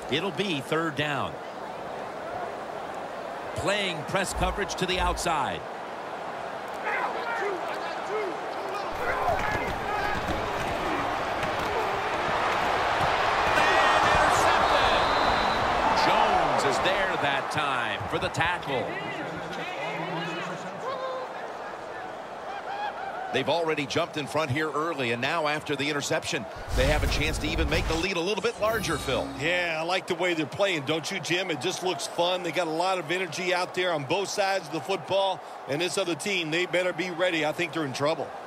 It'll be 3rd down. Playing press coverage to the outside. Is there that time for the tackle. They've already jumped in front here early, and now after the interception, they have a chance to even make the lead a little bit larger, Phil. Yeah, I like the way they're playing, don't you, Jim? It just looks fun. They got a lot of energy out there on both sides of the football, and this other team, they better be ready. I think they're in trouble.